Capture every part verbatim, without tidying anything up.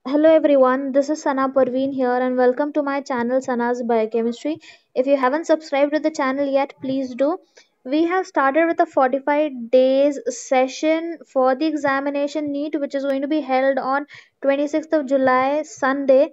Hello everyone, this is Sana Parveen here and welcome to my channel Sana's Biochemistry. If you haven't subscribed to the channel yet, please do. We have started with a forty-five days session for the examination NEET, which is going to be held on twenty-sixth of July, Sunday.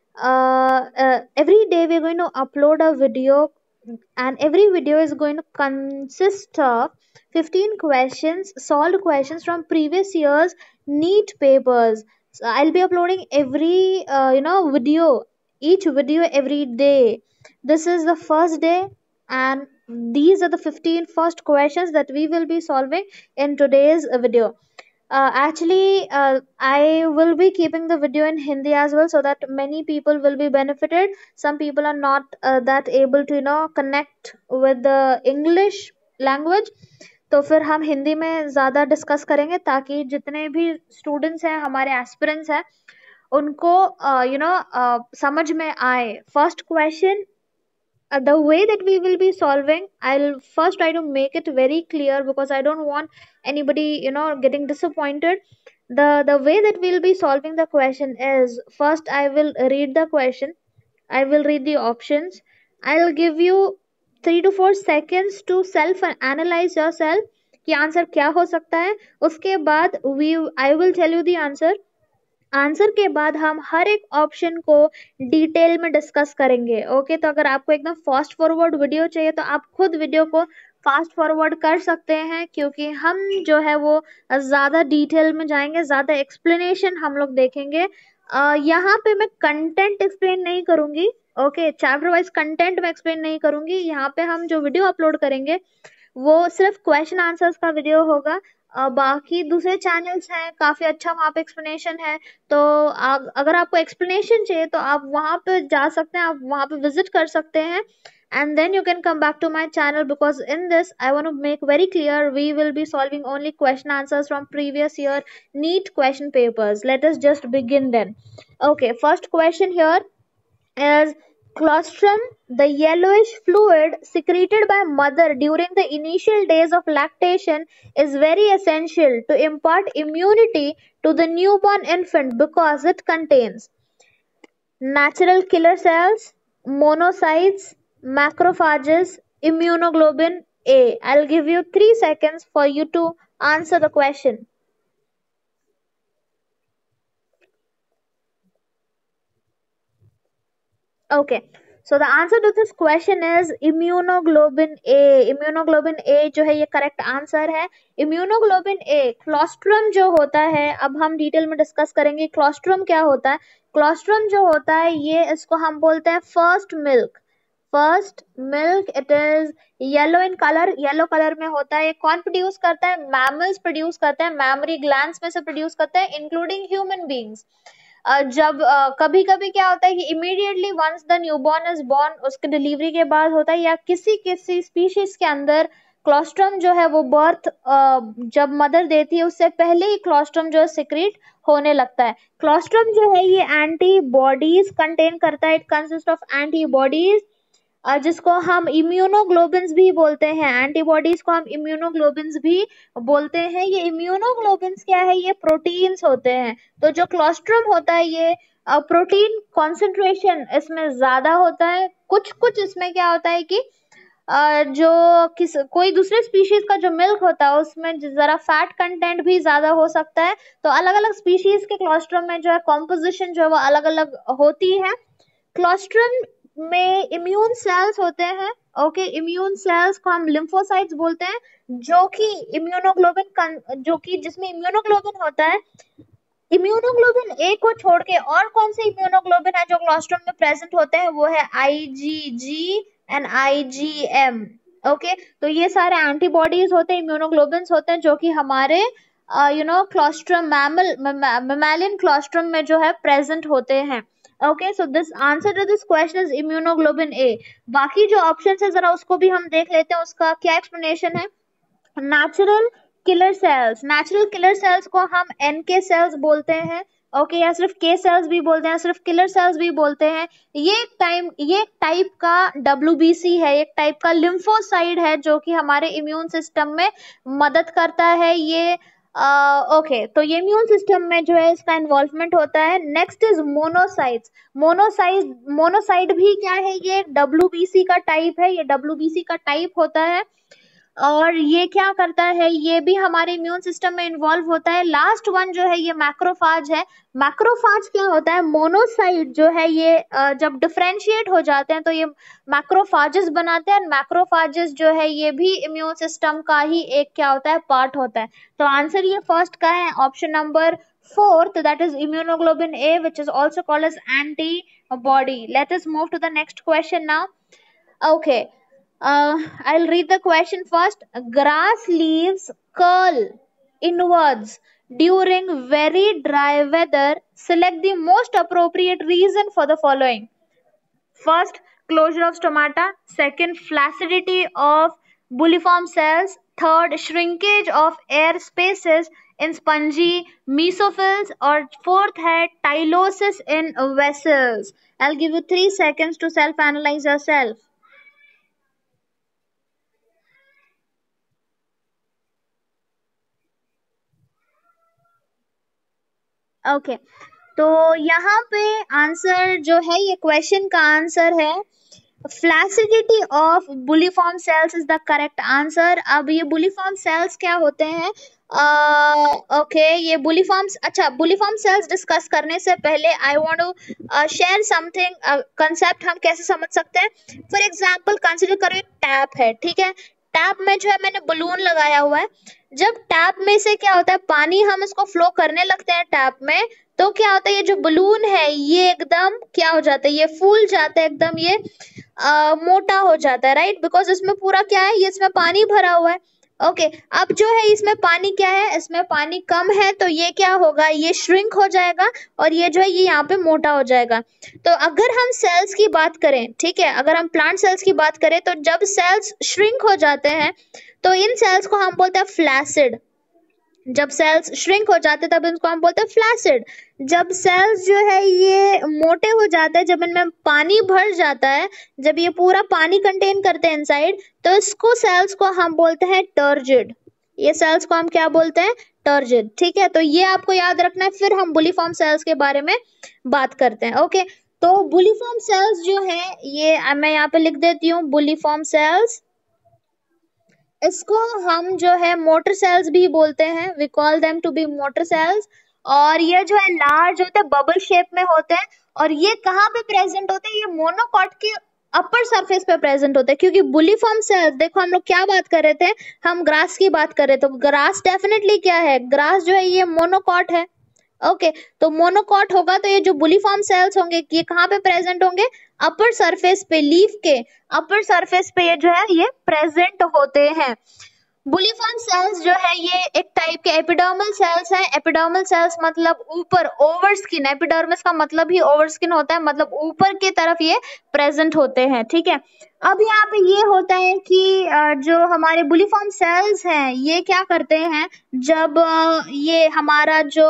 Uh, uh, every day we're going to upload a video, and every video is going to consist of fifteen questions, solved questions from previous years NEET papers. So I'll be uploading every uh, you know video, each video every day. This is the first day, and these are the fifteen first questions that we will be solving in today's uh, video. Uh, actually, uh, I will be keeping the video in Hindi as well, so that many people will be benefited. Some people are not uh, that able to you know connect with the English language. तो फिर हम हिंदी में ज़्यादा discuss करेंगे ताकि जितने भी students हैं, हमारे एस्पिरेंट्स हैं, उनको यू नो समझ में आए. First question, uh, the way that we will be solving, I'll first try to make it very clear because I don't want anybody you know getting disappointed. The the way that we'll be solving the question is, first I will read the question, I will read the options, I'll give you three to four seconds to self analyze yourself कि answer क्या हो सकता है. उसके बाद we I will tell you the answer. Answer के बाद हम हर एक ऑप्शन को डिटेल में डिस्कस करेंगे. ओके, तो अगर आपको एकदम फास्ट फॉरवर्ड वीडियो चाहिए तो आप खुद वीडियो को फास्ट फॉरवर्ड कर सकते हैं, क्योंकि हम जो है वो ज़्यादा डिटेल में जाएंगे, ज़्यादा एक्सप्लेनेशन हम लोग देखेंगे. अ, यहाँ पे मैं कंटेंट एक्सप्लेन नहीं करूँगी. ओके, चैप्टर वाइज कंटेंट में एक्सप्लेन नहीं करूँगी. यहाँ पे हम जो वीडियो अपलोड करेंगे वो सिर्फ क्वेश्चन आंसर्स का वीडियो होगा. अ, बाकी दूसरे चैनल्स हैं, काफ़ी अच्छा वहाँ पे एक्सप्लेनेशन है. तो आ, अगर आपको एक्सप्लेनेशन चाहिए तो आप वहाँ पे जा सकते हैं, आप वहाँ पे विजिट कर सकते हैं, and then you can come back to my channel, because in this I want to make very clear we will be solving only question answers from previous year NEET question papers. Let us just begin then. Okay, first question here is, colostrum, the yellowish fluid secreted by mother during the initial days of lactation, is very essential to impart immunity to the newborn infant because it contains natural killer cells, monocytes, macrophages, immunoglobulin A. I'll give you three seconds for you to answer the question. Okay, so the answer to this question is immunoglobulin A. immunoglobulin A जो है ये correct answer है. immunoglobulin A, colostrum जो होता है, अब हम detail में डिस्कस करेंगे colostrum क्या होता है. colostrum जो होता है ये, इसको हम बोलते हैं first milk. First milk, it is yellow in colour, yellow colour में होता है. ये कौन प्रोड्यूस करता है? मैमल्स प्रोड्यूस करते हैं, मैमरी ग्लैंड्स में से प्रोड्यूस करते हैं, इंक्लूडिंग ह्यूमन बींग्स. जब कभी कभी क्या होता है कि immediately once the newborn is born, उसके डिलीवरी के बाद होता है, या किसी किसी स्पीशीज के अंदर क्लोस्ट्रम जो है वो बर्थ जब मदर देती है उससे पहले ही क्लोस्ट्रम जो है सिक्रीट होने लगता है. क्लोस्ट्रम जो है ये एंटीबॉडीज कंटेन करता है. इट कंसिस्ट ऑफ एंटीबॉडीज, जिसको हम इम्यूनोग्लोबिन्स भी बोलते हैं. एंटीबॉडीज को हम इम्यूनोग्लोबिन्स भी बोलते हैं. ये इम्यूनोग्लोबिन्स क्या है? ये प्रोटीन्स होते हैं. तो जो क्लोस्ट्रम होता है ये प्रोटीन कॉन्सेंट्रेशन इसमें ज्यादा होता है. कुछ कुछ इसमें क्या होता है कि Uh, जो किस कोई दूसरे स्पीशीज का जो मिल्क होता है उसमें जरा फैट कंटेंट भी ज्यादा हो सकता है. तो अलग अलग स्पीशीज के क्लोस्ट्रम में जो है कॉम्पोजिशन जो है वो अलग अलग होती है. क्लोस्ट्रम में इम्यून सेल्स होते हैं. ओके, इम्यून सेल्स को हम लिम्फोसाइट्स बोलते हैं, जो कि इम्यूनोग्लोबिन जो कि जिसमें इम्यूनोग्लोबिन होता है. इम्यूनोग्लोबिन ए को छोड़ के और कौन से इम्यूनोग्लोबिन है जो क्लोस्ट्रम में प्रेजेंट होते हैं? वो है आईजीजी एंड आईजीएम. ओके, तो ये सारे एंटीबॉडीज होते हैं, इम्यूनोग्लोबिन्स होते हैं, जो कि हमारे you know colostrum mammal mammalian colostrum में जो है प्रेजेंट होते हैं. Okay, so this answer to this question is immunoglobin A. बाकी जो ऑप्शन है जरा उसको भी हम देख लेते हैं, उसका क्या एक्सप्लेनेशन है. Natural killer cells, natural killer cells को हम एनके सेल्स बोलते हैं. ओके okay, या सिर्फ के सेल्स भी बोलते हैं, सिर्फ किलर सेल्स भी बोलते हैं. ये एक टाइम ये एक टाइप का डब्ल्यूबीसी है, एक टाइप का लिम्फोसाइड है जो कि हमारे इम्यून सिस्टम में मदद करता है. ये ओके, तो ये इम्यून सिस्टम में जो है इसका इन्वॉल्वमेंट होता है। Next is monocytes. Monocyte monocyte भी क्या है, ये डब्ल्यूबीसी का टाइप है, ये डब्ल्यूबीसी का टाइप होता है और ये क्या करता है, ये भी हमारे इम्यून सिस्टम में इन्वॉल्व होता है। लास्ट वन जो है ये मैक्रोफाज है। मैक्रोफाज क्या होता है, मोनोसाइट जो है ये अ, जब डिफरेंशिएट हो जाते हैं तो ये मैक्रोफाजेस बनाते हैं। मैक्रोफाजेस जो है ये भी इम्यून सिस्टम का ही एक क्या होता है, पार्ट होता है। तो आंसर ये फर्स्ट का है, option number fourth, that is immunoglobin A, which is also called as antibody. Let us move to the next question now. Okay, uh, I'll read the question first. Grass leaves curl inwards during very dry weather. Select the most appropriate reason for the following. First, closure of stomata. Second, flaccidity of bulliform cells. Third, shrinkage of air spaces in spongy mesophils. Or fourth है tylosis in vessels. I'll give you three seconds to self-analyze yourself. Okay okay. तो यहाँ पे answer जो है, ये question का answer है flaccidity of bulliform cells is the correct answer. अब ये बुलिफॉर्म सेल्स क्या होते हैं, ओके uh, okay, ये बुलिफॉर्म्स, अच्छा बुलिफॉर्म सेल्स डिस्कस करने से पहले I want to share something concept, हम कैसे समझ सकते हैं। फॉर एग्जांपल कंसीडर करो एक टैप है, ठीक है, टैप में जो है मैंने बलून लगाया हुआ है। जब टैप में से क्या होता है, पानी हम इसको फ्लो करने लगते हैं टैप में, तो क्या होता है, ये जो बलून है ये एकदम क्या हो जाता है, ये फूल जाता है एकदम, ये आ, मोटा हो जाता है, राइट, बिकॉज इसमें पूरा क्या है, ये इसमें पानी भरा हुआ है। ओके okay, अब जो है इसमें पानी क्या है, इसमें पानी कम है, तो ये क्या होगा, ये श्रिंक हो जाएगा और ये जो है ये यहाँ पे मोटा हो जाएगा। तो अगर हम सेल्स की बात करें, ठीक है, अगर हम प्लांट सेल्स की बात करें, तो जब सेल्स श्रिंक हो जाते हैं तो इन सेल्स को हम बोलते हैं फ्लैसिड। जब सेल्स श्रिंक हो जाते हैं तब इनको हम बोलते हैं फ्लैसिड। जब सेल्स जो है ये मोटे हो जाते हैं, जब इनमें पानी भर जाता है, जब ये पूरा पानी कंटेन करते हैं इनसाइड, तो इसको सेल्स को हम बोलते हैं टर्जिड। ये सेल्स को हम क्या बोलते हैं, टर्जिड, ठीक है। तो ये आपको याद रखना है, फिर हम बुलिफॉर्म सेल्स के बारे में बात करते हैं। ओके, तो बुलिफॉर्म सेल्स जो है ये मैं यहाँ पे लिख देती हूँ, बुलिफॉर्म सेल्स, इसको हम जो है मोटर सेल्स भी बोलते हैं, we call them to be motor cells. और ये जो है लार्ज होते हैं, बबल शेप में होते हैं, और ये कहाँ पे प्रेजेंट होते हैं, ये मोनोकॉट के अपर सरफेस पे प्रेजेंट होते हैं। क्योंकि बुलिफॉर्म सेल्स, देखो हम लोग क्या बात कर रहे थे, हम ग्रास की बात कर रहे थे, तो ग्रास डेफिनेटली क्या है, ग्रास जो है ये मोनोकॉट है। ओके okay, तो मोनोकॉट होगा तो ये जो बुलिफॉर्म सेल्स होंगे ये कहाँ पे प्रेजेंट होंगे, अपर सरफेस पे, लीफ के अपर सरफेस पे ये जो है ये प्रेजेंट होते हैं। बुलिफॉर्म सेल्स जो है ये एक टाइप के एपिडर्मल सेल्स हैं। एपिडर्मल सेल्स मतलब ऊपर, ओवर स्किन, एपिडर्मिस का मतलब ही ओवर स्किन होता है, मतलब ऊपर की तरफ ये प्रेजेंट होते हैं, ठीक है। अब यहाँ पे ये होता है कि जो हमारे बुलिफॉर्म सेल्स हैं ये क्या करते हैं, जब ये हमारा जो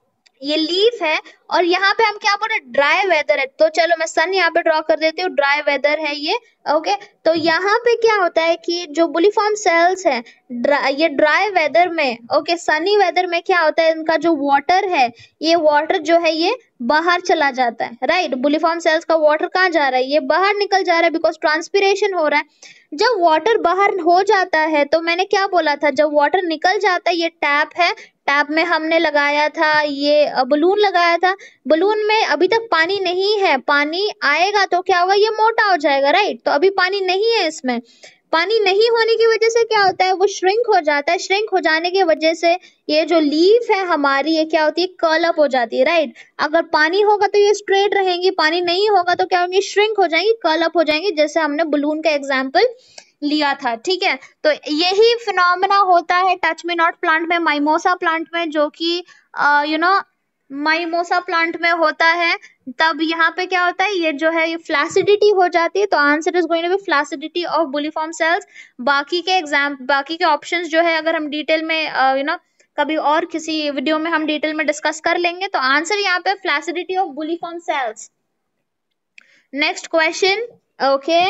ये लीफ है, और यहाँ पे हम क्या बोल रहे हैं, ड्राई वेदर है, तो चलो मैं सन यहाँ पे ड्रॉ कर देती हूँ, ड्राई वेदर है ये। ओके, तो यहाँ पे क्या होता है कि जो बुलिफॉर्म सेल्स है ड्रा, ये ड्राई वेदर में, ओके, सनी वेदर में क्या होता है, इनका जो वाटर है, ये वाटर जो है ये बाहर चला जाता है, राइट। बुलिफॉर्म सेल्स का वाटर कहाँ जा रहा है, ये बाहर निकल जा रहा है, बिकॉज ट्रांसपिरेशन हो रहा है। जब वाटर बाहर हो जाता है, तो मैंने क्या बोला था, जब वाटर निकल जाता है, ये टैप है, टैप में हमने लगाया था, ये बलून लगाया था, बलून में अभी तक पानी नहीं है, पानी आएगा तो क्या होगा, ये मोटा हो जाएगा, राइट। तो अभी पानी नहीं है, इसमें पानी नहीं होने की वजह से क्या होता है, वो श्रिंक हो जाता है। श्रिंक हो जाने की वजह से ये जो लीफ है हमारी, ये क्या होती है, कर्ल अप हो जाती है, राइट। अगर पानी होगा तो ये स्ट्रेट रहेंगी, पानी नहीं होगा तो क्या होंगी, श्रिंक हो जाएंगी, कर्ल अप हो जाएंगी, जैसे हमने बलून का एग्जाम्पल लिया था, ठीक है। तो यही फिनोमेना होता है टच मी नॉट प्लांट में, माइमोसा प्लांट में, जो कि यू नो माइमोसा प्लांट में होता है। तब यहाँ पे क्या होता है, ये जो है ये फ्लैसिडिटी हो जाती है, तो answer is going to be flaccidity of bulliform cells. बाकी के एग्जाम, बाकी के ऑप्शंस जो है अगर हम डिटेल में यू नो कभी और किसी वीडियो में हम डिटेल में डिस्कस कर लेंगे, तो आंसर यहाँ पे flaccidity of bulliform cells. Next question, okay,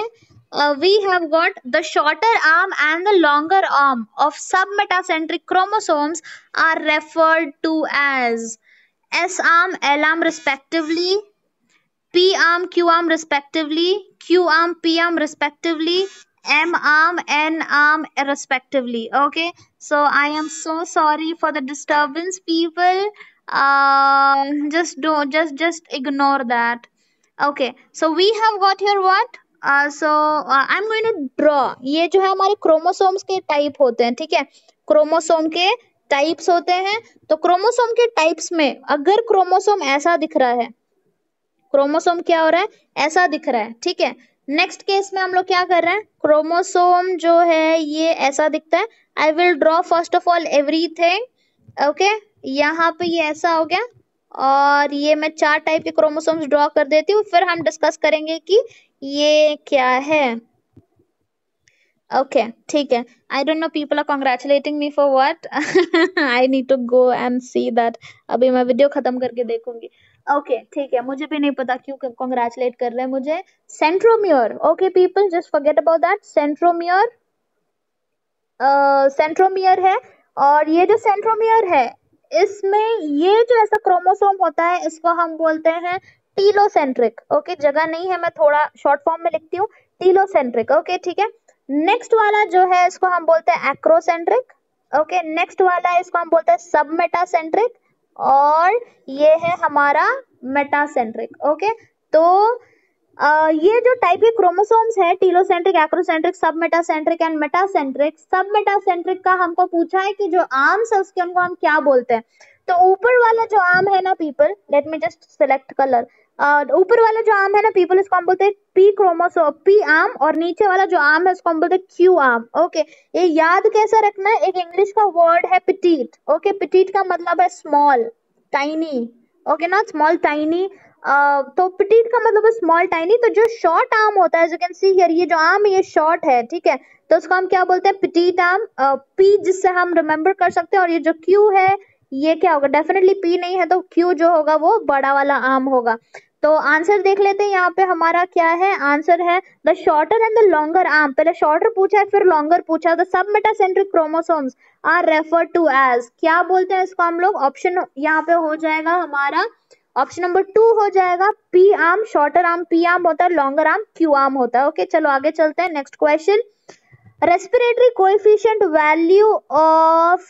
uh, we have got the shorter arm and the longer arm of submetacentric chromosomes are referred to as S arm, L arm respectively, P arm, Q arm respectively, Q arm, P arm respectively, M arm, N arm respectively. Okay, so I am so sorry for the disturbance, people. Uh, just don't, just just ignore that. Okay, so we have got here what? Uh, so uh, I'm going to draw. ये जो है हमारे chromosomes के type होते हैं, ठीक है, chromosome के टाइप्स होते हैं. तो क्रोमोसोम के टाइप्स में अगर क्रोमोसोम ऐसा दिख रहा है, क्रोमोसोम क्या हो रहा है, ऐसा दिख रहा है, ठीक है. नेक्स्ट केस में हम लोग क्या कर रहे हैं, क्रोमोसोम जो है ये ऐसा दिखता है. I will draw first of all everything. Okay, यहाँ पे ये ऐसा हो गया और ये मैं चार टाइप के क्रोमोसोम्स ड्रॉ कर देती हूँ, फिर हम डिस्कस करेंगे कि ये क्या है. ओके okay, ठीक है. I don't know people are congratulating me for what. I need to go and see that. अभी मैं वीडियो खत्म करके देखूंगी. ओके okay, ठीक है, मुझे भी नहीं पता क्यों कॉन्ग्रेचुलेट कर रहे हैं मुझे. Centromere. Okay people, just forget about that. Centromere, centromere है. और ये जो सेंट्रोमियर है, इसमें ये जो ऐसा क्रोमोसोम होता है इसको हम बोलते हैं टीलोसेंट्रिक. ओके okay, जगह नहीं है, मैं थोड़ा शॉर्ट फॉर्म में लिखती हूँ, टीलोसेंट्रिक. ओके okay, ठीक है. नेक्स्ट वाला जो है इसको हम बोलते हैं एक्रोसेंट्रिक. ओके, नेक्स्ट वाला है इसको हम बोलते हैं सबमेटासेंट्रिक, और ये है हमारा मेटासेंट्रिक. ओके, तो Uh, ये जो टाइप के क्रोमोसोम्स है, telocentric, acrocentric, submetacentric and metacentric. Submetacentric का हमको पूछा है कि जो आर्म्स है उसके उनको हम क्या बोलते हैं. तो ऊपर वाला जो आर्म है ना people, let me just select colour. ऊपर वाला जो आर्म है ना पीपल, इसको हम बोलते हैं पी क्रोमोसोम, पी आर्म. और नीचे वाला जो आर्म है उसको हम बोलते हैं क्यू आर्म. ओके, ये याद कैसे रखना है, एक इंग्लिश का वर्ड है पिटीट. ओके, पिटीट का मतलब है स्मॉल, टाइनी. ओके ना, स्मॉल टाइनी. Uh, तो पिटीट का मतलब है स्मॉल टाइनी. तो जो शॉर्ट आर्म होता है, as you can see here, ये जो आर्म है ये शॉर्ट है, ठीक है, तो उसको हम क्या बोलते हैं, पिटीट आर्म. पी uh, जिससे हम रिमेम्बर कर सकते हैं. और ये जो क्यू है ये क्या होगा, डेफिनेटली पी नहीं है तो क्यू जो होगा वो बड़ा वाला आर्म होगा. तो आंसर देख लेते हैं यहाँ पे हमारा क्या है. आंसर है the shorter and the longer arm. पहले शॉर्टर पूछा है फिर लॉन्गर पूछा. The submetacentric chromosomes are referred to as, क्या बोलते हैं इसको हम लोग. ऑप्शन यहाँ पे हो जाएगा हमारा, ऑप्शन नंबर टू हो जाएगा, P arm. Shorter arm P arm होता है, लॉन्गर आर्म क्यू आर्म होता है. ओके, चलो आगे चलते हैं. Next question, respiratory coefficient value of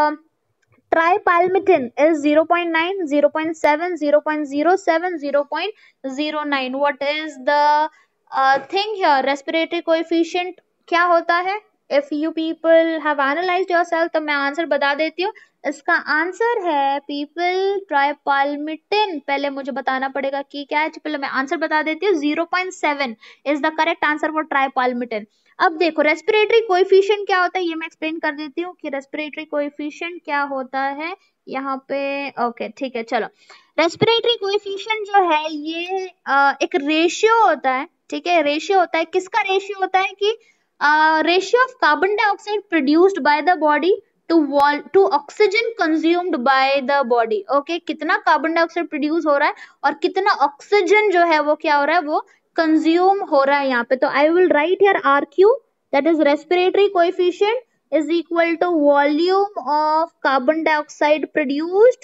tripalmitin is zero point nine, zero point seven, zero point zero seven, zero point zero nine. what is the uh, thing here, respiratory coefficient क्या होता है. if you people have analyzed yourself, तो मैं answer बता देती हूँ. इसका answer है पीपल ट्राइपाल्मिटिन. पहले मुझे बताना पड़ेगा कि क्या है, पहले मैं आंसर बता देती हूँ. zero point seven is the correct answer for tripalmitin. अब देखो रेस्पिरेटरी कोएफिशिएंट क्या होता है, ये मैं एक्सप्लेन कर देती हूँ कि रेस्पिरेटरी कोएफिशिएंट क्या होता है यहाँ पे. ओके ठीक है, चलो. रेस्पिरेटरी कोएफिशिएंट जो है ये आ, एक रेशियो होता है, ठीक है, रेशियो होता है. किसका रेशियो होता है कि ratio of carbon dioxide produced by the body to वॉल to oxygen consumed by the body. Okay, कितना कार्बन डाइऑक्साइड प्रोड्यूस हो रहा है और कितना ऑक्सीजन जो है वो क्या हो रहा है, वो कंज्यूम हो रहा है यहाँ पे. तो I will write here R Q, that is respiratory coefficient is equal to volume of carbon dioxide produced,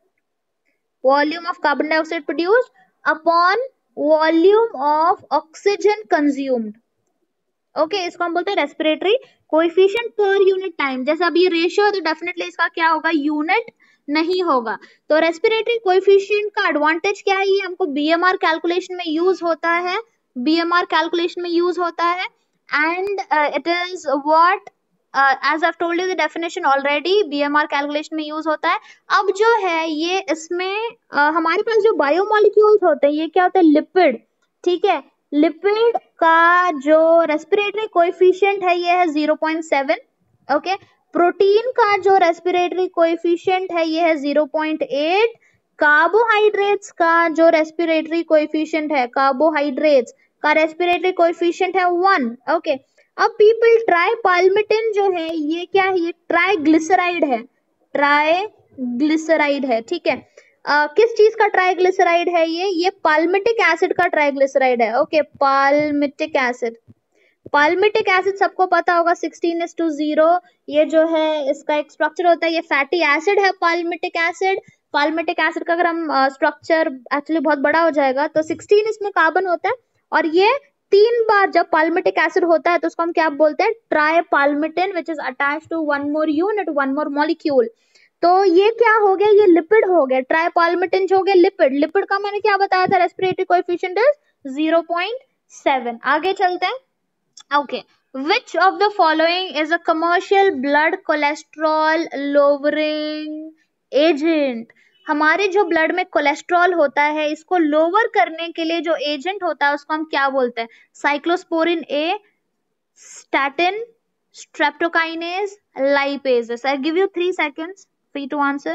volume of carbon dioxide produced upon volume of oxygen consumed. Okay okay, इसको हम बोलते हैं respiratory coefficient per unit time. जैसे अब ये ratio है तो definitely इसका क्या होगा, यूनिट नहीं होगा. तो रेस्पिरेटरी कोएफिशिएंट का एडवांटेज क्या है, ये हमको बीएमआर कैलकुलेशन में यूज होता है, बीएमआर कैलकुलेशन में यूज होता है. And it is what, as I told you the definition already, BMR calculation में यूज होता है. अब जो है ये इसमें uh, हमारे पास जो बायोमोलिक्यूल्स होते हैं ये क्या होते हैं, लिपिड. ठीक है, लिपिड का जो रेस्पिरेटरी कोएफिशिएंट है ये है zero point seven. Okay, protein का जो रेस्पिरेटरी कोएफिशिएंट है ये है zero point eight. कार्बोहाइड्रेट्स का जो रेस्पिरेटरी कोएफिशिएंट है, कार्बोहाइड्रेट्स का रेस्पिरेटरी कोएफिशिएंट है one. ओके, अब पीपल ट्राइपाल्मिटिन जो है ये क्या है, ये ट्राइग्लिसराइड है, ट्राइग्लिसराइड है. ठीक है, Uh, किस चीज का ट्राइग्लिसराइड है ये ये पाल्मिटिक एसिड का ट्राइग्लिसराइड है. Okay, palmitic acid. Palmitic acid सबको पता होगा सिक्सटीन इज टू जीरो, ये जो है इसका एक स्ट्रक्चर होता है, ये फैटी एसिड है पाल्मिटिक एसिड। पाल्मिटिक एसिड का अगर हम स्ट्रक्चर uh, एक्चुअली बहुत बड़ा हो जाएगा तो सिक्सटीन इसमें कार्बन होता है, और ये तीन बार जब पाल्मिटिक एसिड होता है तो उसको हम क्या बोलते हैं, tripalmitin, which is attached to one more unit, one more molecule. तो ये क्या हो गया, ये लिपिड हो गया, ट्राई पाल्मिटिन हो गया लिपिड। लिपिड का मैंने क्या बताया था, respiratory coefficient is zero point seven. आगे चलते हैं। Okay, which of the following is a commercial blood cholesterol lowering agent? हमारे जो ब्लड में कोलेस्ट्रॉल होता है इसको लोअर करने के लिए जो एजेंट होता है उसको हम क्या बोलते हैं, cyclosporin A, statin, streptokinase, lipases. I give you three seconds for you to answer.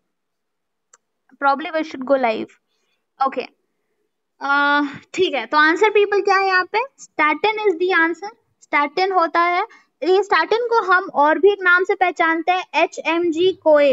Probably we should go live. Okay. uh, ठीक है, तो आंसर पीपल क्या है यहाँ पे, statin is the answer. Statin होता है, ये स्टैटिन को हम और भी एक नाम से पहचानते हैं, एच एम जी कोए।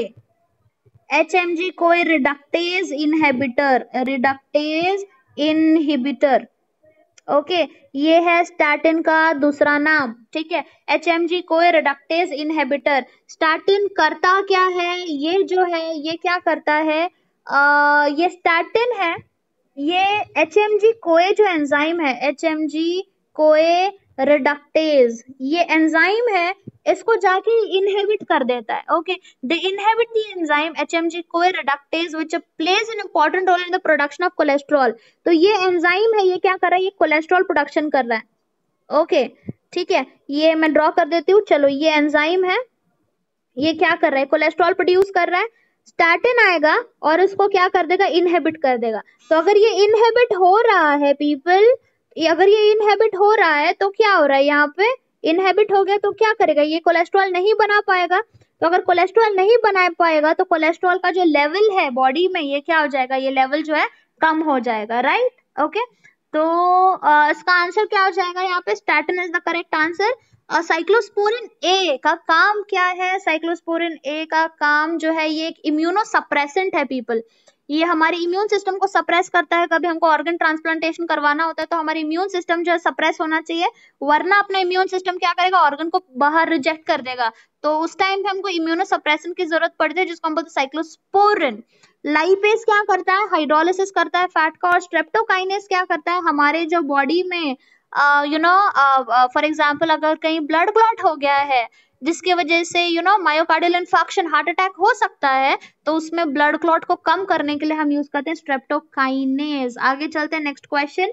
H M G CoA reductase inhibitor, reductase inhibitor. Okay, ये है स्टैटिन का दूसरा नाम, ठीक है, H M G CoA reductase inhibitor. Statin करता क्या है, ये जो है ये क्या करता है, आ, ये स्टैटिन है, ये एच एम जी कोए जो एंजाइम है, H M G CoA reductase, ये एंजाइम है, इसको जाके इनहिबिट कर देता है। Okay, they inhibit the enzyme H M G CoA reductase which plays an important role in the production of cholesterol. तो ये एंजाइम है, ये क्या कर रहा है, ये कोलेस्ट्रॉल प्रोडक्शन कर रहा है। ओके, ठीक है, ये मैं ड्रॉ कर देती हूँ। चलो, ये एंजाइम है, ये क्या कर रहा है, कोलेस्ट्रॉल प्रोड्यूस कर रहा है। स्टैटिन आएगा और इसको क्या कर देगा, इनहिबिट कर देगा। तो अगर ये इनहिबिट हो रहा है पीपल, अगर ये इनहिबिट हो रहा है तो क्या हो रहा है, यहाँ पे इनहिबिट हो गया तो क्या करेगा, ये कोलेस्ट्रॉल नहीं बना पाएगा। तो अगर कोलेस्ट्रॉल नहीं बना पाएगा तो कोलेस्ट्रॉल का जो लेवल है बॉडी में, ये क्या हो जाएगा, ये लेवल जो है कम हो जाएगा, राइट। ओके, तो uh, इसका आंसर क्या हो जाएगा यहाँ पे, statin is the correct answer. Cyclosporin A का काम क्या है, साइक्लोस्पोरिन ए का काम जो है ये एक इम्यूनो सप्रेसेंट है पीपल। ये हमारे इम्यून सिस्टम को सप्रेस करता है। कभी हमको ऑर्गन ट्रांसप्लांटेशन करवाना होता है तो हमारे इम्यून सिस्टम जो है सप्रेस होना चाहिए, वरना अपना इम्यून सिस्टम क्या करेगा, ऑर्गन को बाहर रिजेक्ट कर देगा। तो उस टाइम पे हमको इम्यूनो सप्रेशन की जरूरत पड़ती है, जिसको हम बोलते हैं साइक्लोस्पोरिन। लाइपेज क्या करता है, हाइड्रोलिसिस करता है फैट का। और स्ट्रेप्टोकाइनेस क्या करता है, हमारे जो बॉडी में यू नो फॉर एग्जांपल अगर कहीं ब्लड क्लॉट हो गया है जिसकी वजह से you know myocardial infarction, heart attack हो सकता है, तो उसमें ब्लड क्लॉट को कम करने के लिए हम यूज करते हैं स्ट्रेप्टोकाइनेज। आगे चलते हैं, next question.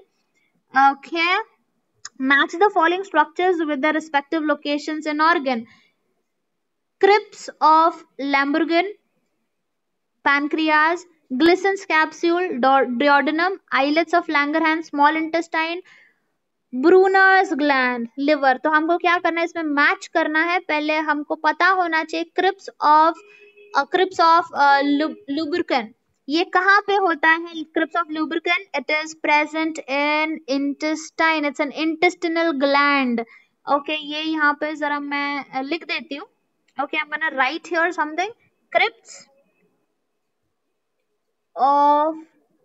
Okay, match the following structures with the respective locations in organ. Crypts of Lieberkuhn, pancreas, Glissen's capsule, duodenum, islets of Langerhans, small intestine, Brunner's gland, liver. तो हमको क्या करना है, इसमें मैच करना है। पहले हमको पता होना चाहिए crypts of crypts of lubricant, ये कहाँ पे होता है, crypts of lubricant, it is present in intestine, it's an intestinal gland. Okay, ये यहाँ पे जरा मैं लिख देती हूँ। Okay, I am gonna write here something, crypts of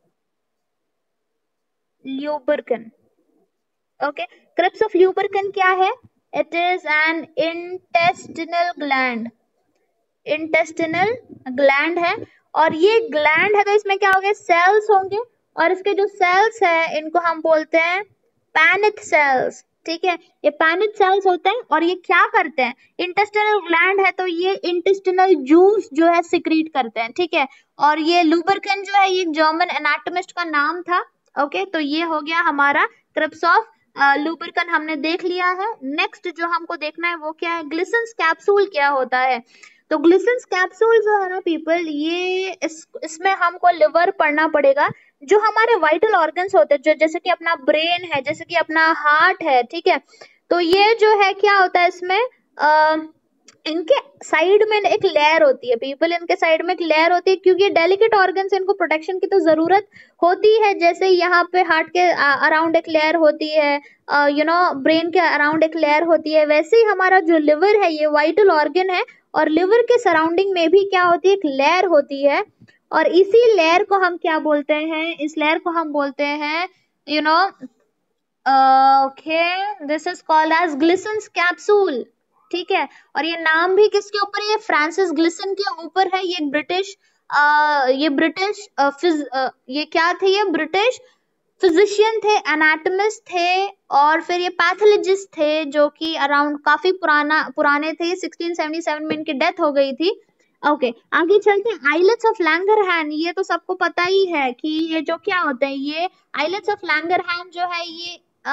lubricant. Okay, Krebs of lubricant क्या है, it is an intestinal gland, intestinal gland है। और ये ग्लैंड है तो इसमें क्या होंगे, सेल्स होंगे, और इसके जो सेल्स है इनको हम बोलते हैं पैनिथ सेल्स। ठीक है, ये पैनिथ सेल्स होते हैं और ये क्या करते हैं, इंटेस्टिनल ग्लैंड है तो ये इंटेस्टिनल जूस जो है सिक्रीट करते हैं। ठीक है, और ये लुब्रिकेंट जो है ये जर्मन एनाटोमिस्ट का नाम था। ओके, तो ये हो गया हमारा क्रिप्स ऑफ लुब्रिकेंट, हमने देख लिया है। नेक्स्ट जो हमको देखना है वो क्या है, ग्लिसन्स कैप्सूल क्या होता है। तो ग्लिसन्स कैप्सूल जो है ना पीपल, ये इस इसमें हमको लिवर पढ़ना पड़ेगा। जो हमारे वाइटल ऑर्गन्स होते हैं, जो जैसे कि अपना ब्रेन है, जैसे कि अपना हार्ट है, ठीक है, तो ये जो है क्या होता है इसमें, आ, इनके साइड में एक लेयर होती है पीपल, इनके साइड में एक लेयर होती है, क्योंकि डेलिकेट ऑर्गन्स, इनको प्रोटेक्शन की तो जरूरत होती है। जैसे यहाँ पे हार्ट के अराउंड एक लेयर होती है, यू नो ब्रेन के अराउंड एक लेयर होती है, वैसे ही हमारा जो लिवर है ये वाइटल ऑर्गन है, और लिवर के सराउंडिंग में भी क्या होती है, एक लेयर होती है। और इसी लेयर को हम क्या बोलते हैं, इस लेयर को हम बोलते हैं you know okay, this is called as Glisson's capsule, ठीक है। और ये नाम भी किसके ऊपर है? ये फ्रांसिस ग्लिसन के ऊपर है। ये एक ब्रिटिश आ, ये ब्रिटिश आ, फिज, आ, ये क्या थे? ये ब्रिटिश फिजिशियन थे, एनाटमिस्ट थे, और फिर ये पैथोलॉजिस्ट थे, जो कि अराउंड काफी पुराना पुराने थे। सिक्सटीन सेवेंटी सेवन में इनकी डेथ हो गई थी। ओके okay, आगे चलते हैं। आइलेट्स ऑफ लैंगरहैन, ये तो सबको पता ही है कि ये जो क्या होते हैं। ये आइलेट्स ऑफ लैंगरहैन जो है ये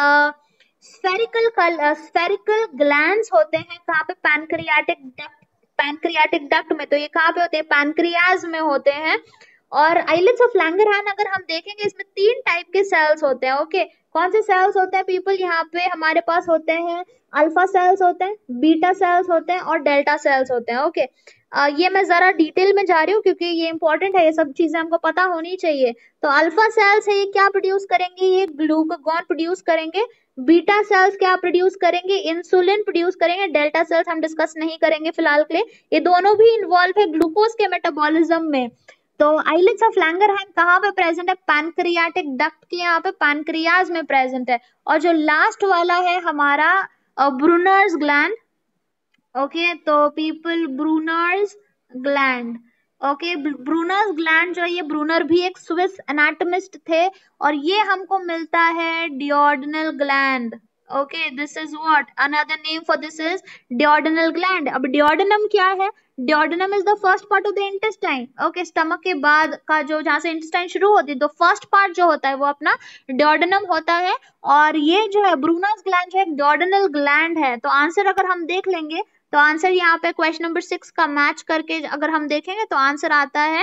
स्फेरिकल स्फेरिकल ग्लैंड्स होते हैं। कहाँ पे? पैनक्रियाटिक डक्ट, पैनक्रियाटिक डक्ट में। तो ये कहाँ पे होते हैं? पैनक्रियाज में होते हैं। और आइलेट्स ऑफ लैंगरहैन अगर हम देखेंगे, इसमें तीन टाइप के सेल्स होते हैं। Okay okay? कौन से सेल्स होते हैं पीपल? यहाँ पे हमारे पास होते हैं अल्फा सेल्स होते हैं, बीटा सेल्स होते हैं, और डेल्टा सेल्स होते हैं। Okay okay? Uh, ये मैं जरा डिटेल में जा रही हूँ क्योंकि ये इंपॉर्टेंट है, ये सब चीजें हमको पता होनी चाहिए। तो अल्फा सेल्स है, ये क्या प्रोड्यूस करेंगे? ये ग्लूकागॉन प्रोड्यूस करेंगे। बीटा सेल्स क्या प्रोड्यूस करेंगे? इंसुलिन प्रोड्यूस करेंगे। डेल्टा सेल्स हम डिस्कस नहीं करेंगे फिलहाल के लिए। ये दोनों भी इन्वॉल्व है ग्लूकोज के मेटाबॉलिज्म में। तो आइलेट्स ऑफ लैंगरहैन कहाँ पे प्रेजेंट है? पैनक्रियाटिक डक्ट के यहाँ पे पैनक्रियाज में प्रेजेंट है। और जो लास्ट वाला है हमारा ब्रूनर्स ग्लैंड। ओके, तो people Brunner's gland. Okay, Brunner's gland जो है, ये ब्रूनर भी एक स्विस एनाटमिस्ट थे, और ये हमको मिलता है duodenal gland. Okay, this is what another name for this is duodenal gland. अब डियोडनम क्या है? Duodenum is the first part of the intestine. Okay, stomach के बाद का जो, जहां से इंटेस्टाइन शुरू होती है, तो फर्स्ट पार्ट जो होता है वो अपना डियोडनम होता है। और ये जो है ब्रूनर्स ग्लैंड जो है डियोडनल ग्लैंड है। तो आंसर अगर हम देख लेंगे, तो आंसर यहाँ पे क्वेश्चन नंबर सिक्स का मैच करके अगर हम देखेंगे तो आंसर आता है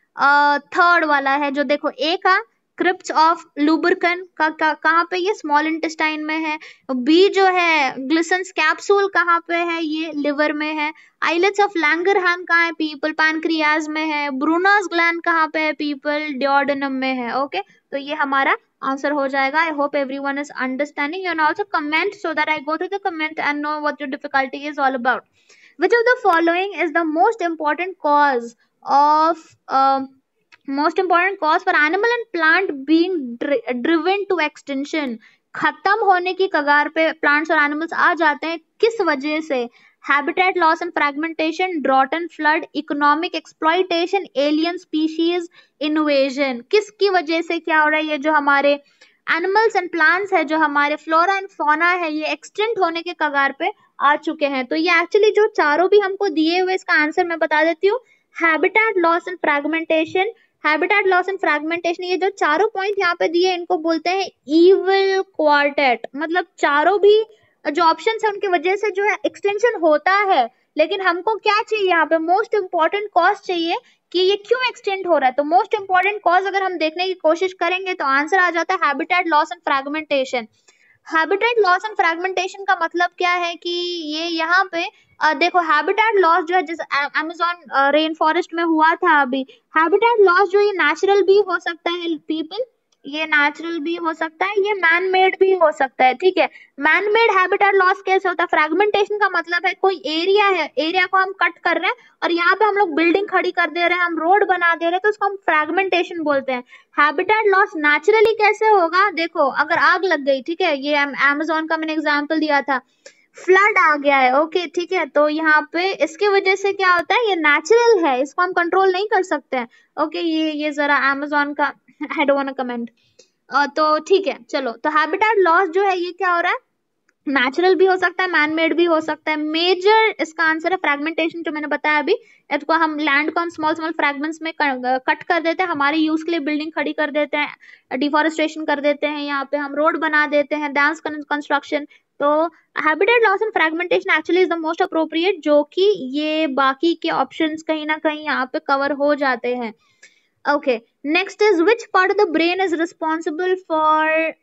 थर्ड वाला है, जो देखो ए का क्रिप्स ऑफ लुब्रिकन का, का कहाँ पे? ये स्मॉल इंटेस्टाइन में है। बी जो है ग्लिसन्स कैप्सूल कहाँ पे है? ये लिवर में है। आइलेट्स ऑफ लैंगरहैन कहाँ है पीपल? पैनक्रियाज में है। ब्रूनर्स ग्लैंड कहाँ पे है पीपल? डियोडनम में है। ओके, तो ये हमारा आंसर हो जाएगा। I hope everyone is understanding. You can also comment so that I go through the comment and know what your difficulty is all about. Which of the following is the most important cause of uh, most important cause for animal and plant being dri driven to extinction? खत्म होने की कगार पे plants और animals आ जाते हैं किस वजह से? Habitat loss and fragmentation, drought and flood, economic exploitation, alien species invasion. किसकी वजह से क्या हो रहा है? ये जो हमारे एनिमल्स एंड प्लांट्स है, जो हमारे फ्लोरा एंड फौना है, ये एक्सटेंट होने के कगार पे आ चुके हैं। तो ये एक्चुअली जो चारों भी हमको दिए हुए, इसका आंसर मैं बता देती हूँ। Habitat loss and fragmentation, habitat loss and fragmentation, ये जो चारों पॉइंट यहाँ पे दिए इनको बोलते हैं इविल क्वार्टेट। मतलब चारों भी जो ऑप्शन है उनकी वजह से जो है एक्सटेंशन होता है, लेकिन हमको क्या चाहिए यहाँ पे? मोस्ट इंपॉर्टेंट कॉज चाहिए कि ये क्यों एक्सटेंड हो रहा है। तो मोस्ट इंपॉर्टेंट कॉज अगर हम देखने की कोशिश करेंगे तो आंसर आ जाता है habitat loss and fragmentation. Habitat loss and fragmentation का मतलब क्या है कि ये यहाँ पे uh, देखो, हैबिटेट लॉस जो है जिस अमेज़न रेन फॉरेस्ट में हुआ था अभी, हैबिटेट लॉस जो ये नेचुरल भी हो सकता है पीपल, ये नेचुरल भी हो सकता है, ये मैन मेड भी हो सकता है। ठीक है, मैन मेड हैबिटेट लॉस कैसे होता है? फ्रैगमेंटेशन का मतलब है कोई एरिया है, एरिया को हम कट कर रहे हैं और यहाँ पे हम लोग बिल्डिंग खड़ी कर दे रहे हैं, हम रोड बना दे रहे हैं, तो उसको हम फ्रैगमेंटेशन बोलते हैं। हैबिटेट लॉस नेचुरली कैसे होगा? देखो, अगर आग लग गई, ठीक है, ये अमेज़न का मैंने एग्जांपल दिया था, फ्लड आ गया है, ओके ठीक है, तो यहाँ पे इसके वजह से क्या होता है? ये नेचुरल है, इसको हम कंट्रोल नहीं कर सकते हैं। ओके, ये ये जरा अमेज़न का I don't want to comment, तो ठीक है चलो। तो हैबिटेट लॉस जो है ये क्या हो रहा है? नेचुरल भी हो सकता है, मैन मेड भी हो सकता है। मेजर इसका आंसर है फ्रैगमेंटेशन, जो मैंने बताया अभी। इसको हम लैंड को हम स्मॉल स्मॉल फ्रैगमेंट्स में कट कर देते हैं, हमारे यूज के लिए बिल्डिंग खड़ी कर देते हैं, डिफॉरेस्टेशन कर देते हैं, यहाँ पे हम रोड बना देते हैं, डांस कंस्ट्रक्शन। तो habitat loss and fragmentation actually is the most appropriate, जो कि ये बाकी के ऑप्शंस कहीं ना कहीं यहाँ पे कवर हो जाते हैं। Okay, next is which part of the brain is responsible for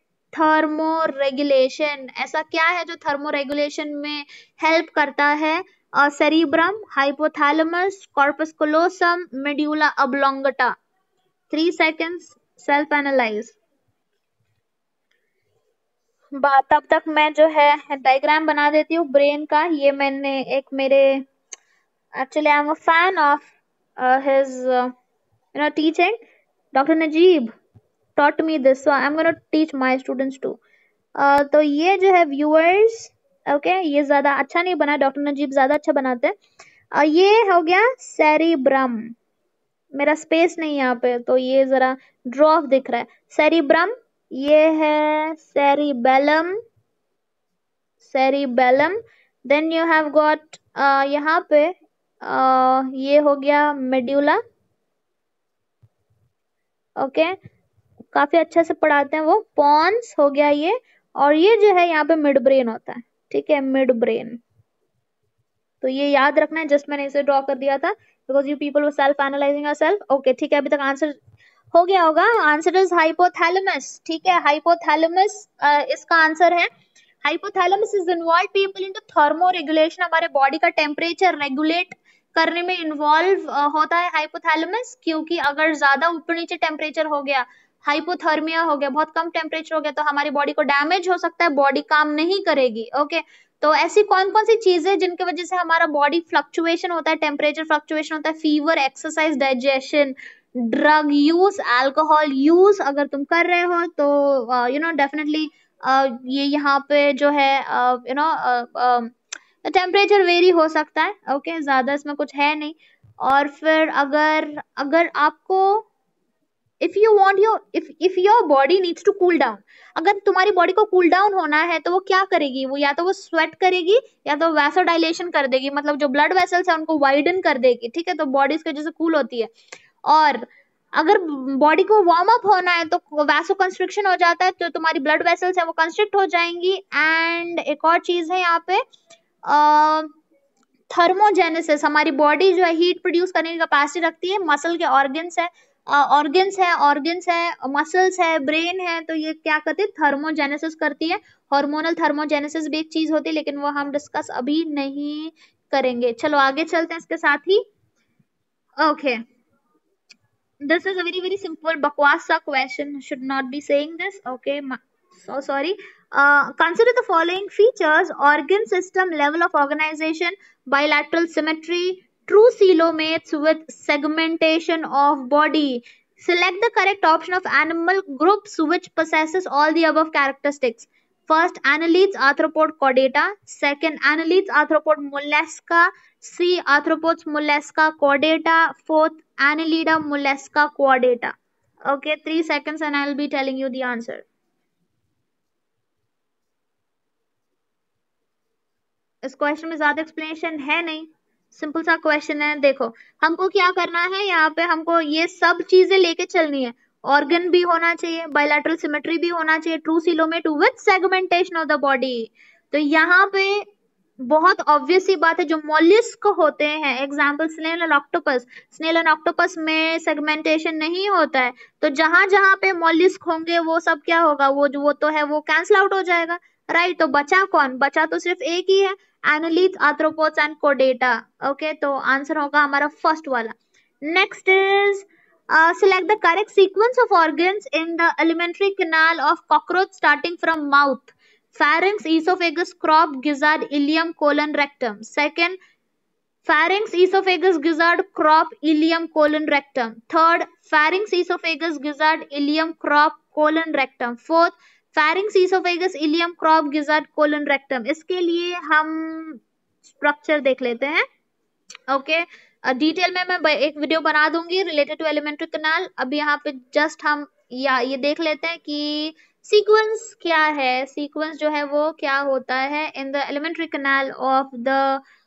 thermoregulation? ऐसा क्या है जो thermoregulation में help करता है? cerebrum, hypothalamus, corpus callosum, medulla oblongata. Three seconds, self analyze. तब तक मैं जो है डायग्राम बना देती हूँ ब्रेन का। ये मैंने एक मेरे actually I am a fan of his you know teaching. Doctor Najib taught me this, so I'm going to teach my students too. uh, तो ये जो है व्यूअर्स, ओके okay, ये ज्यादा अच्छा नहीं बना, डॉक्टर नजीब ज्यादा अच्छा बनाते हैं। uh, ये हो गया सेरिब्रम, मेरा स्पेस नहीं यहाँ पे तो ये जरा ड्रॉप दिख रहा है। सेरिब्रम, ये है cerebellum, cerebellum. Then you have got यहाँ पे uh, ये हो गया मेड्यूला, ओके okay, काफी अच्छे से पढ़ाते हैं वो। पॉन्स हो गया ये, और ये जो है यहाँ पे मिड ब्रेन होता है, ठीक है, मिड ब्रेन। तो ये याद रखना है, जस्ट मैंने इसे ड्रॉ कर दिया था because you people were self analyzing yourself. Okay ठीक है, अभी तक आंसर हो गया होगा। आंसर इज हाइपोथैलेमस, ठीक है, हाइपोथैलेमस इसका आंसर है। Hypothalamus is involve people into thermo regulation, हमारे बॉडी का टेम्परेचर रेगुलेट करने में इन्वॉल्व होता है हाइपोथैलेमस, क्योंकि अगर ज्यादा ऊपर नीचे टेम्परेचर हो गया, हाइपोथर्मिया हो गया, बहुत कम टेम्परेचर हो गया, तो हमारी बॉडी को डैमेज हो सकता है, बॉडी काम नहीं करेगी। Okay okay? तो ऐसी कौन कौन सी चीजें जिनकी वजह से हमारा बॉडी फ्लक्चुएशन होता है, टेम्परेचर फ्लक्चुएशन होता है? Fever, exercise, digestion, drug use, alcohol use अगर तुम कर रहे हो तो यू नो डेफिनेटली ये यहाँ पे जो है यू नो टेम्परेचर वेरी हो सकता है। Okay okay? ज्यादा इसमें कुछ है नहीं। और फिर अगर अगर आपको if you want your if if your body needs to cool down, अगर तुम्हारी बॉडी को कूल डाउन होना है तो वो क्या करेगी? वो या तो वो स्वेट करेगी या तो वैसोडाइलेशन कर देगी, मतलब जो ब्लड वेसल्स है उनको वाइडन कर देगी, ठीक है, तो बॉडी इसकी वजह से कूल होती है। और अगर बॉडी को वार्म अप होना है तो वैसो कंस्ट्रिक्शन हो जाता है, तो तुम्हारी ब्लड वेसल्स है वो कंस्ट्रिक्ट हो जाएंगी। एंड एक और चीज है यहाँ पे थर्मोजेनेसिस, हमारी बॉडी जो है हीट प्रोड्यूस करने की कैपेसिटी रखती है, मसल के ऑर्गन्स है ऑर्गन्स है ऑर्गन्स है मसल्स है, ब्रेन है, तो ये क्या करती है? थर्मोजेनेसिस करती है। हार्मोनल थर्मोजेनेसिस भी एक चीज होती है, लेकिन वो हम डिस्कस अभी नहीं करेंगे। चलो आगे चलते हैं इसके साथ ही। Okay, this is a very very simple bakwas sa question, should not be saying this, okay, so sorry. Uh, consider the following features: organ system, level of organization, bilateral symmetry, true coelomates with segmentation of body. Select the correct option of animal groups which possesses all the above characteristics. First, annelids, arthropod, chordata. Second, annelids, arthropod, mollusca. C, arthropods, mollusca, chordata. Fourth, annelida, mollusca, chordata. Okay, three seconds and I'll be telling you the answer. इस question में ज्यादा explanation है नहीं, simple सा question है। देखो हमको क्या करना है, यहाँ पे हमको ये सब चीजें लेके चलनी है। ऑर्गन भी होना चाहिए, बायलैटरल सिमेट्री भी होना चाहिए, true coelomate with segmentation of the body. तो यहाँ पे बहुत ऑब्वियस सी बात है, जो मोलिस्क होते हैं, example snail and octopus, snail and octopus में सेगमेंटेशन नहीं होता है, तो जहां जहां पे मोलिस्क होंगे वो सब क्या होगा, वो जो वो तो है वो कैंसिल आउट हो जाएगा, राइट। तो बचा कौन? बचा तो सिर्फ एक ही है, एनालिड्स, आर्थ्रोपोड्स एंड कोडेटा। ओके, तो आंसर होगा हमारा फर्स्ट वाला। Next is select the correct sequence of organs in the alimentary canal of cockroach starting from mouth. Pharynx, esophagus, crop, gizzard, ileum, colon, rectum. Second, pharynx, esophagus, gizzard, crop, ileum, colon, rectum. Third, pharynx, esophagus, gizzard, ileum, crop, colon, rectum. Fourth, pharynx, esophagus, ileum, crop, gizzard, colon, rectum. इसके लिए हम structure देख लेते हैं। Okay, detail में मैं एक video बना दूंगी रिलेटेड टू एलिमेंट्री कैनाल। अब यहाँ पे जस्ट हम या ये देख लेते हैं कि सीक्वेंस क्या है, सीक्वेंस जो है वो क्या होता है in the alimentary canal of the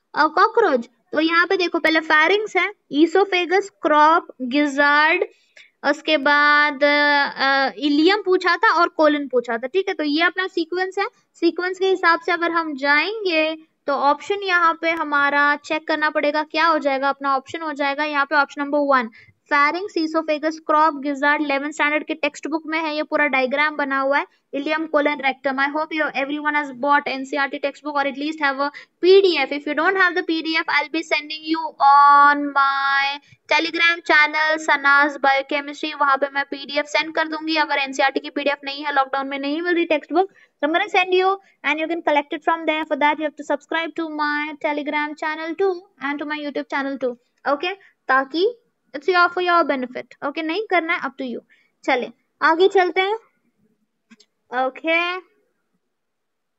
cockroach. तो यहाँ पे देखो, पहले फैरिंग्स है, ईसोफेगस, क्रॉप, गिजार्ड, उसके बाद इलियम पूछा था और कोलन पूछा था, ठीक है। तो ये अपना सीक्वेंस है। सीक्वेंस के हिसाब से अगर हम जाएंगे तो ऑप्शन यहाँ पे हमारा चेक करना पड़ेगा, क्या हो जाएगा अपना ऑप्शन, हो जाएगा यहाँ पे option number one, pharynx, oesophagus, crop, gizzard. Eleventh standard के टेक्स्ट बुक में है, ये पूरा डायग्राम बना हुआ है, ileum, colon, rectum. I hope you everyone has bought NCERT text book और at least have a PDF. If you don't have the PDF, I will be sending you on my Telegram channel Sana's biochemistry, वहां पे मैं PDF send कर दूंगी। अगर NCERT की PDF नहीं है, लॉकडाउन में नहीं मिल रही text book, so I'm going to send you and you can collect it from there. For that you have to subscribe to my telegram channel too and to my youtube channel too, okay, ताकि it's your for your benefit, okay, नहीं करना है up to you। चले आगे चलते हैं। okay,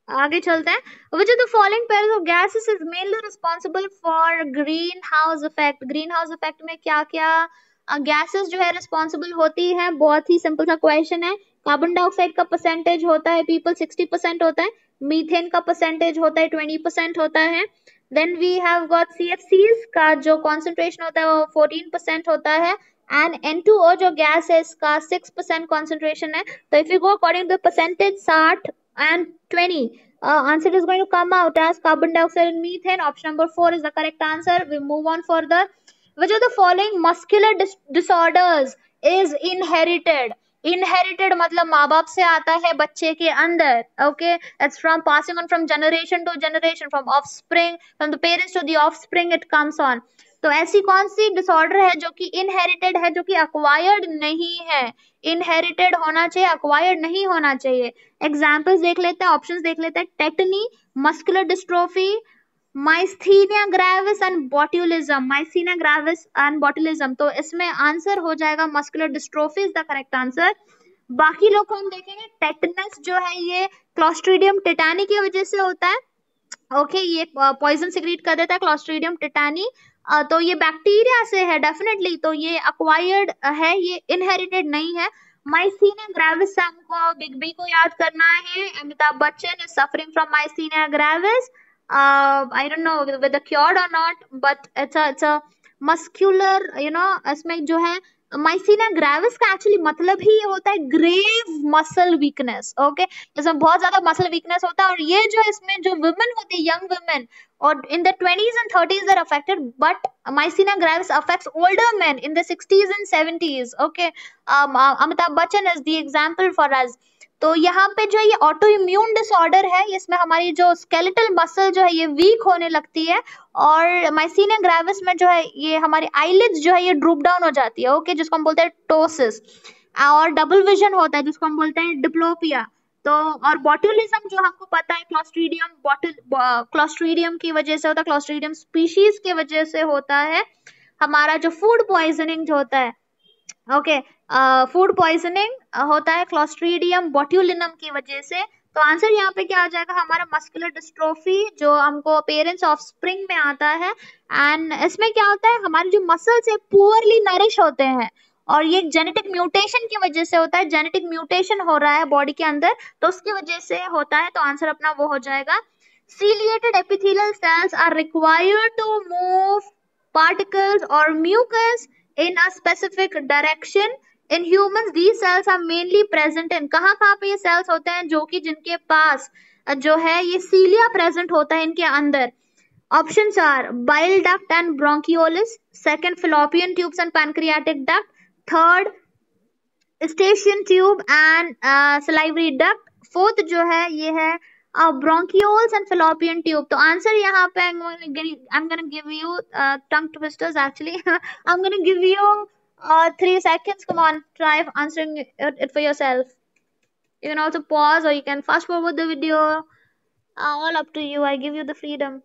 आगे चलते हैं। Which of the following pairs of gases is mainly responsible for green house effect. Green house effect में क्या क्या गैसेस जो है रिस्पॉन्सिबल होती है? बहुत ही सिंपल सा क्वेश्चन है। कार्बन डाइऑक्साइड का परसेंटेज होता है पीपल सिक्सटी परसेंट होता है, मीथेन का परसेंटेज होता है ट्वेंटी परसेंट होता है, then we have got C F Cs का जो कॉन्सेंट्रेशन होता है वो फोर्टीन परसेंट होता है, एंड एन टू ओ जो गैस है इसका सिक्स परसेंट कॉन्सेंट्रेशन है। तो if you go according to percentage साठ and twenty, uh, answer is going to come out as carbon dioxide and methane. Option number four is the correct answer. We move on further. Which of the following muscular dis disorders is inherited? Inherited मतलब माँ बाप से आता है बच्चे के अंदर. Okay, it's from passing on from generation to generation, from offspring, from the parents to the offspring it comes on. तो ऐसी कौन सी डिसऑर्डर है जो कि इनहेरिटेड है, जो कि अक्वायर्ड नहीं है? इनहेरिटेड होना चाहिए, अक्वायर्ड नहीं होना चाहिए। एग्जाम्पल्स देख लेते हैं, ऑप्शंस देख लेते हैं। Tetany, muscular dystrophy, myasthenia gravis and botulism. Myasthenia gravis and botulism, तो इसमें आंसर हो जाएगा muscular dystrophy is the correct answer. बाकी लोग को हम देखेंगे, टेटनस जो है ये क्लोस्ट्रीडियम टेटानी की वजह से होता है। ओके okay, ये पॉइजन सिक्रीट कर देता है क्लोस्ट्रीडियम टेटानी, uh, तो ये बैक्टीरिया से है डेफिनेटली, तो ये अक्वायर्ड है, ये इनहेरिटेड नहीं है। माइस्थीनिया ग्रेविस से हमको बिग बी को याद करना है। Amitabh Bachchan is suffering from myasthenia gravis. I don't know with the cured or not, but it's a it's a muscular, you know, इसमें जो है माइस्थीनिया ग्रेविस का एक्चुअली मतलब ही ये होता है ग्रेव मसल वीकनेस। ओके, इसमें बहुत ज्यादा मसल वीकनेस होता है, और ये जो इसमें जो वुमेन होती है, यंग वुमेन, और in the twenties and thirties they're affected, but myasthenia gravis affects older men in the sixties and seventies. Okay, um, uh, Amitabh Bachchan is the example for us. तो यहाँ पे जो ये auto immune disorder है, इसमें हमारी जो skeletal muscle जो है ये वीक होने लगती है, और माइस्थीनिया ग्रेविस में जो है ये हमारी आईलिड्स जो है ये ड्रूप डाउन हो जाती है। ओके, जिसको हम बोलते हैं टोसिस, और डबल विजन होता है जिसको हम बोलते हैं डिप्लोपिया। तो और बॉट्यूलिज्म जो हमको पता है क्लोस्ट्रीडियम बॉटल क्लोस्ट्रीडियम की वजह से होता है, क्लोस्ट्रीडियम स्पीशीज की वजह से होता है। हमारा जो फूड पॉइजनिंग जो होता है, ओके, फूड पॉइजनिंग होता है क्लोस्ट्रीडियम बॉट्यूलिनम की वजह से। तो आंसर यहाँ पे क्या आ जाएगा हमारा मस्कुलर डिस्ट्रोफी, जो हमको पेरेंट्स ऑफ स्प्रिंग में आता है। एंड इसमें क्या होता है, हमारे जो मसल्स है पुअरली नरिश होते हैं, और ये जेनेटिक म्यूटेशन की वजह से होता है। जेनेटिक म्यूटेशन हो रहा है बॉडी के अंदर, तो उसकी वजह से होता है। तो आंसर अपना वो हो जाएगा। Ciliated epithelial cells are required to move particles or mucus in a specific direction. In humans, these cells are mainly present in, कहाँ कहाँ पे ये cells होते हैं जो कि जिनके पास जो है ये cilia present होता है इनके अंदर। Options are bile duct and bronchioles, second fallopian tubes and pancreatic duct, third eustachian tube and uh, salivary duct, fourth जो है ये है uh, bronchioles and fallopian tube। तो आंसर यहाँ पे I'm gonna give you uh, tongue twisters actually I'm gonna give you uh, three seconds. Come on, try answering it, it for yourself. You can also pause or you can fast forward the video, uh, all up to you. I give you the freedom.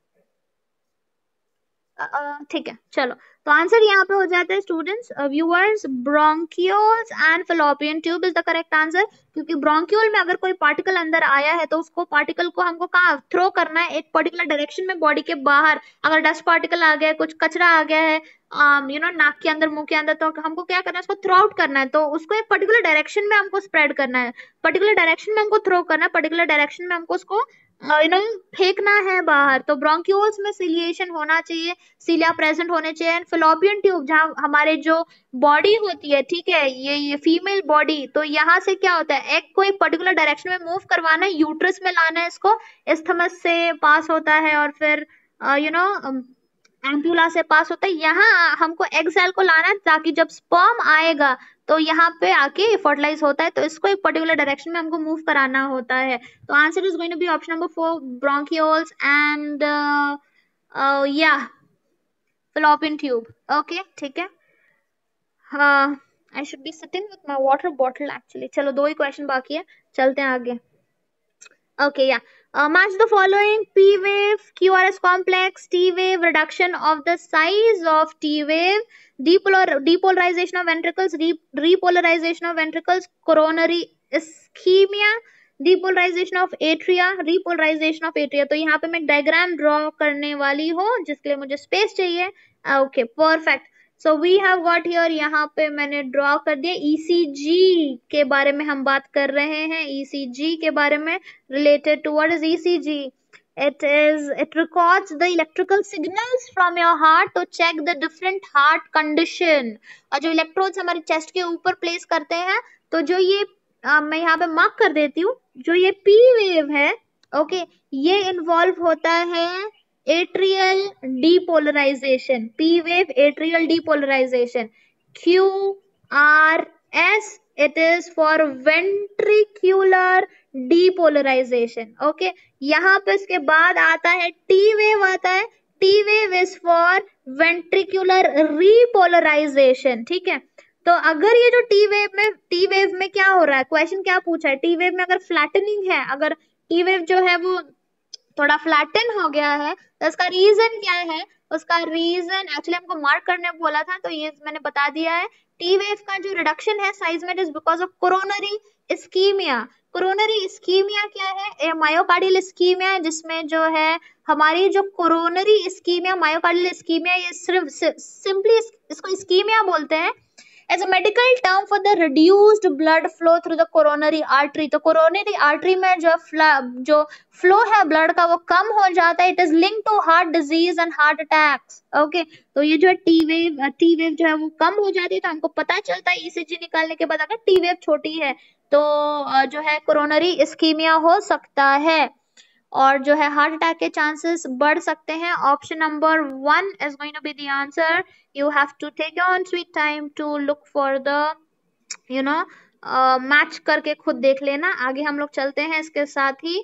ठीक है, चलो। तो answer यहाँ पे हो जाता है students, viewers, bronchioles and fallopian tube is the correct answer. क्योंकि ब्रोंकियोल में अगर कोई पार्टिकल अंदर आया है तो उसको पार्टिकल को हमको कहाँ थ्रो करना है, एक पर्टिकुलर डायरेक्शन में बॉडी के बाहर। अगर डस्ट पार्टिकल आ गया है, कुछ कचरा आ गया है यू नो नाक के अंदर, मुंह के अंदर, तो हमको क्या करना है, उसको थ्रो आउट करना है। तो उसको एक पर्टिकुलर डायरेक्शन में हमको स्प्रेड करना है, पर्टिकुलर डायरेक्शन में हमको थ्रो करना है, पर्टिकुलर डायरेक्शन में हमको उसको यू नो फेंकना है बाहर। तो ब्रोंकियोल्स में सिलिएशन होना चाहिए, सीलिया प्रेजेंट होने चाहिए। एंड फैलोपियन ट्यूब जहाँ हमारे जो बॉडी होती है, ठीक है, ये ये फीमेल बॉडी, तो यहाँ से क्या होता है, एग को एक पर्टिकुलर डायरेक्शन में मूव करवाना है, यूट्रस में लाना है, इसको इस्थमस से पास होता है और फिर यू नो एम्प्यूला से पास होता है। यहाँ हमको एग सेल को लाना है ताकि जब स्पर्म आएगा तो यहाँ पे आके फर्टिलाइज होता है। तो इसको एक पर्टिकुलर डायरेक्शन में हमको मूव कराना होता है। तो answer is going to be option number four, bronchioles and या फैलोपियन ट्यूब। ओके, ठीक है। I should be sitting with my water bottle actually. चलो, दो ही क्वेश्चन बाकी है, चलते हैं आगे। Okay, yeah. Uh, match the following: P wave, Q R S complex, T wave, reduction of the size of T wave, depolar depolarization of ventricles, re repolarization of ventricles, coronary ischemia, depolarization of atria, repolarization of atria. तो यहाँ पे मैं diagram draw करने वाली हूँ जिसके लिए मुझे स्पेस चाहिए। Okay perfect. So we have got here, यहाँ पे मैंने ड्रॉ कर दिया। ईसीजी के बारे में हम बात कर रहे हैं, ईसीजी के बारे में, related to what is ECG? It is it records the electrical signals from your heart to check the different heart condition। और जो इलेक्ट्रोड्स हमारे चेस्ट के ऊपर प्लेस करते हैं, तो जो ये आ, मैं यहाँ पे मार्क कर देती हूँ, जो ये पी वेव है, ओके, ये इन्वॉल्व होता है atrial depolarization, P wave atrial depolarization. Q R S, it is for ventricular depolarization। Okay, यहाँ पे इसके बाद आता है टी वेव, आता है T wave is for ventricular repolarization. ठीक है, तो अगर ये जो टी वेव में टी वेव में क्या हो रहा है, क्वेश्चन क्या पूछा है, टी वेव में अगर फ्लैटनिंग है, अगर टी वेव जो है वो थोड़ा फ्लैटन हो गया है, तो इसका रीजन क्या है? उसका रीजन एक्चुअली हमको मार्क करने बोला था, तो ये मैंने बता दिया है। टी वेव का जो रिडक्शन है साइज में, it is because of coronary ischemia. Coronary ischemia क्या है? मायोकार्डियल इस्कीमिया, जिसमें जो है हमारी जो कोरोनरी इस्कीमिया, मायोकार्डियल इस्कीमिया, ये सिर्फ सिंपली इसको इस्कीमिया बोलते हैं, as a medical term for the reduced blood flow through the coronary artery। तो coronary artery में जो जो फ्लो है ब्लड का वो कम हो जाता है। It is link to heart disease and heart attacks. Okay, तो ये जो है टी वेव टी वेव जो है वो कम हो जाती है, तो हमको पता चलता है ईसीजी निकालने के बाद अगर टी वेव छोटी है तो जो है कोरोनरी इस्कीमिया हो सकता है, और जो है हार्ट अटैक के चांसेस बढ़ सकते हैं। Option number one is going to be the answer. You have to take your own sweet time to look for the you know match करके खुद देख लेना। आगे हम लोग चलते हैं इसके साथ ही।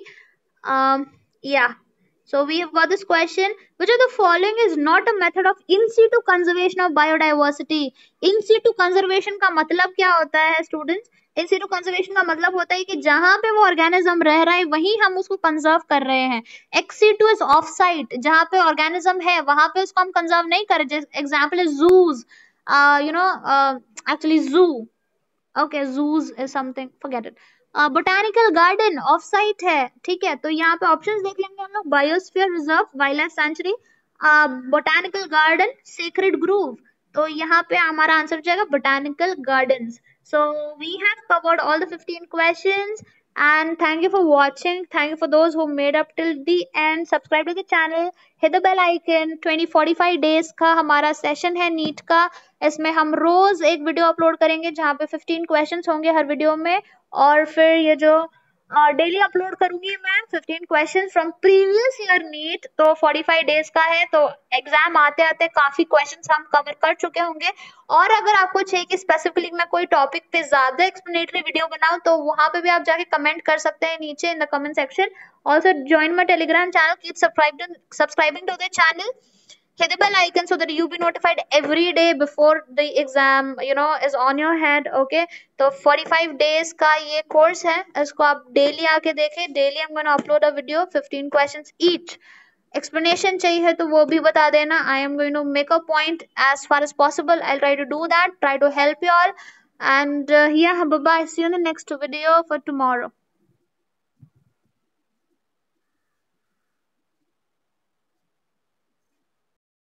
या so we have got this question, which of the following is not a method of in situ conservation of biodiversity। in situ conservation का मतलब क्या होता है स्टूडेंट्स? इन सीटू कंजर्वेशन का मतलब होता है कि जहां पे वो ऑर्गेनिज्म रह रहा है वहीं हम उसको कंजर्व कर रहे हैं। Ex situ is off site, जहां पे ऑर्गेनिज्म है वहां पे उसको हम कंजर्व नहीं कर रहे। Example is zoos, you know actually zoo, okay, zoos is something, forget it. Botanical garden off site है, ठीक है, तो यहाँ पे ऑप्शंस देख लेंगे हम लोग। Biosphere reserve, wild life sanctuary, botanical garden, sacred grove. तो यहाँ पे हमारा आंसर हो जाएगा botanical gardens. So we have covered all the fifteen questions, and thank you for watching. Thank you for those who made up till the end. Subscribe to the channel, hit the bell icon। twenty forty-five days का हमारा session है NEET का। इसमें हम रोज एक video upload करेंगे जहाँ पे fifteen questions होंगे हर वीडियो में, और फिर ये जो डेली uh, अपलोड करूंगी मैं fifteen questions from previous year NEET. तो forty-five डेज का है, तो एग्जाम आते आते काफी क्वेश्चंस हम कवर कर चुके होंगे। और अगर आपको चाहिए कि स्पेसिफिकली मैं कोई टॉपिक पे ज्यादा एक्सप्लेनेटरी वीडियो बनाऊं, तो वहां पे भी आप जाके कमेंट कर सकते हैं नीचे in the comment section. Also join my Telegram channel, keep subscribing to the channel, hit the bell icon so that you be notified every day before the exam you know is on your head। okay, तो forty-five days का ये course है, इसको आप daily आके देखें। Daily I'm going to upload a video, fifteen questions each। explanation चाहिए तो वो भी बता देना। I am going to make a point as far as possible। I'll try to do that, try to help you all, and uh, yeah, bye bye, see you in the next video for tomorrow।